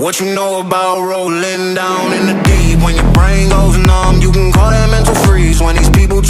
What you know about rolling down in the deep? When your brain goes numb, you can call that mental freeze. When these people